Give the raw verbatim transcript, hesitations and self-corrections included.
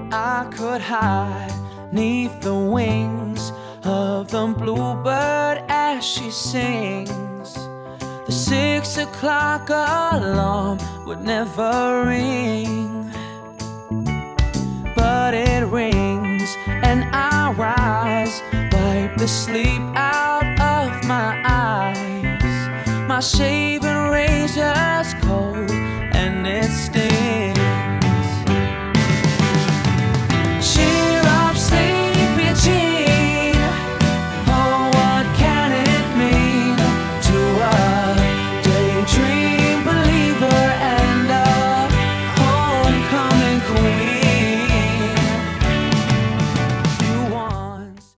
I could hide neath the wings of the bluebird as she sings. The six o'clock alarm would never ring, but it rings and I rise, wipe the sleep out of my eyes. My shaving razor's cold and it stings.